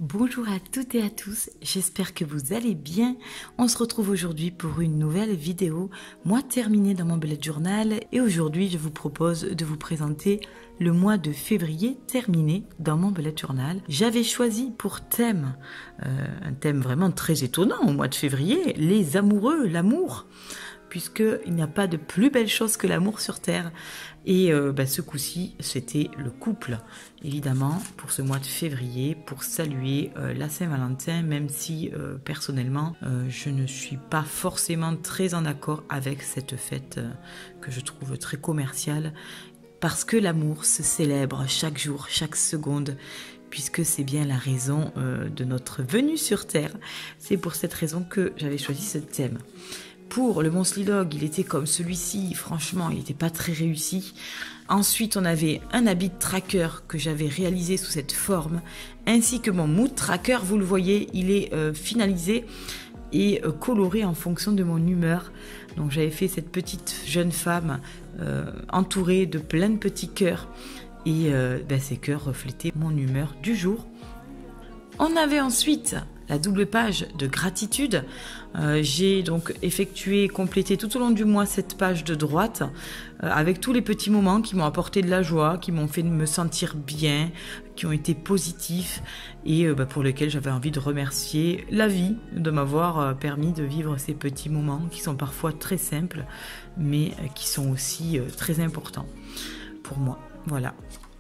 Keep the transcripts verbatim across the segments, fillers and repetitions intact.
Bonjour à toutes et à tous, j'espère que vous allez bien. On se retrouve aujourd'hui pour une nouvelle vidéo, mois terminé dans mon bullet journal, et aujourd'hui je vous propose de vous présenter le mois de février terminé dans mon bullet journal. J'avais choisi pour thème, euh, un thème vraiment très étonnant au mois de février, les amoureux, l'amour, puisqu'il n'y a pas de plus belle chose que l'amour sur Terre. Et euh, bah, ce coup-ci, c'était le couple, évidemment, pour ce mois de février, pour saluer euh, la Saint-Valentin, même si, euh, personnellement, euh, je ne suis pas forcément très en accord avec cette fête euh, que je trouve très commerciale, parce que l'amour se célèbre chaque jour, chaque seconde, puisque c'est bien la raison euh, de notre venue sur Terre. C'est pour cette raison que j'avais choisi ce thème. Pour le Monthly Log, il était comme celui-ci, franchement, il n'était pas très réussi. Ensuite, on avait un habit tracker que j'avais réalisé sous cette forme, ainsi que mon mood tracker, vous le voyez, il est euh, finalisé et euh, coloré en fonction de mon humeur. Donc j'avais fait cette petite jeune femme euh, entourée de plein de petits cœurs, et euh, ben, ces cœurs reflétaient mon humeur du jour. On avait ensuite la double page de gratitude. Euh, j'ai donc effectué, complété tout au long du mois cette page de droite euh, avec tous les petits moments qui m'ont apporté de la joie, qui m'ont fait me sentir bien, qui ont été positifs et euh, bah, pour lesquels j'avais envie de remercier la vie de m'avoir euh, permis de vivre ces petits moments qui sont parfois très simples mais euh, qui sont aussi euh, très importants pour moi. Voilà.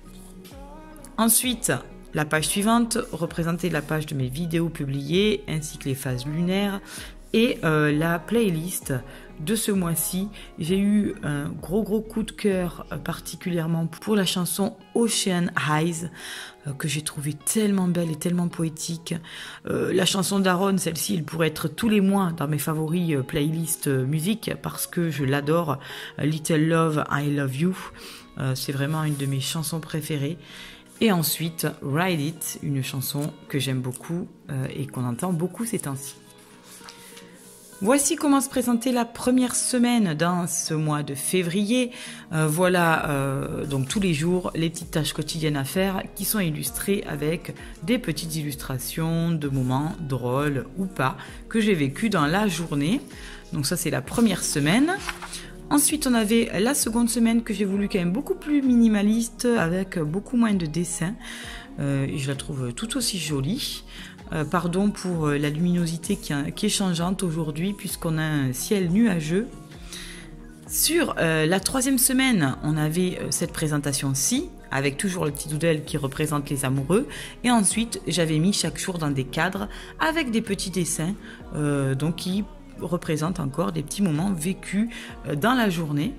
Ensuite, la page suivante représentait la page de mes vidéos publiées ainsi que les phases lunaires et euh, la playlist de ce mois-ci. J'ai eu un gros gros coup de cœur euh, particulièrement pour la chanson Ocean Eyes euh, que j'ai trouvé tellement belle et tellement poétique. Euh, la chanson d'Aaron, celle-ci, elle pourrait être tous les mois dans mes favoris euh, playlist euh, musique parce que je l'adore. Little Love, I Love You, euh, c'est vraiment une de mes chansons préférées. Et ensuite, Ride It, une chanson que j'aime beaucoup euh, et qu'on entend beaucoup ces temps-ci. Voici comment se présentait la première semaine dans ce mois de février. Euh, voilà euh, donc tous les jours les petites tâches quotidiennes à faire qui sont illustrées avec des petites illustrations de moments drôles ou pas que j'ai vécu dans la journée. Donc ça c'est la première semaine. Ensuite, on avait la seconde semaine que j'ai voulu quand même beaucoup plus minimaliste, avec beaucoup moins de dessins. Euh, et je la trouve tout aussi jolie. Euh, pardon pour la luminosité qui, qui est changeante aujourd'hui, puisqu'on a un ciel nuageux. Sur euh, la troisième semaine, on avait euh, cette présentation-ci, avec toujours le petit doodle qui représente les amoureux. Et ensuite, j'avais mis chaque jour dans des cadres, avec des petits dessins, euh, donc qui représente encore des petits moments vécus dans la journée.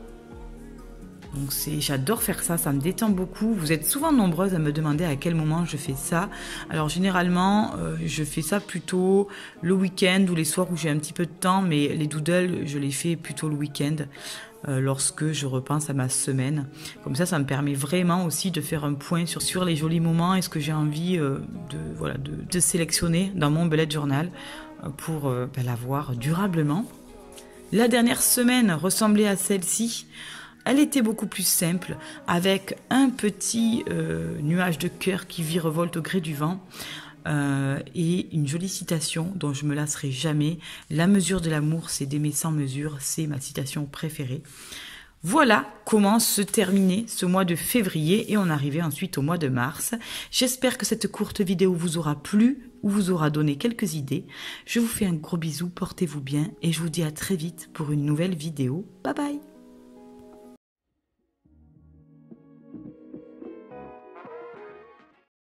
Donc c'est, j'adore faire ça, ça me détend beaucoup. Vous êtes souvent nombreuses à me demander à quel moment je fais ça. Alors généralement, euh, je fais ça plutôt le week-end ou les soirs où j'ai un petit peu de temps, mais les doodles, je les fais plutôt le week-end. Euh, lorsque je repense à ma semaine. Comme ça, ça me permet vraiment aussi de faire un point sur, sur les jolis moments et ce que j'ai envie euh, de, voilà, de, de sélectionner dans mon bullet journal euh, pour euh, ben, l'avoir durablement. La dernière semaine ressemblait à celle-ci. Elle était beaucoup plus simple, avec un petit euh, nuage de cœur qui virevolte au gré du vent. Euh, et une jolie citation dont je me lasserai jamais. La mesure de l'amour, c'est d'aimer sans mesure. C'est ma citation préférée. Voilà comment se terminait ce mois de février et on arrivait ensuite au mois de mars. J'espère que cette courte vidéo vous aura plu ou vous aura donné quelques idées. Je vous fais un gros bisou, portez-vous bien et je vous dis à très vite pour une nouvelle vidéo. Bye bye!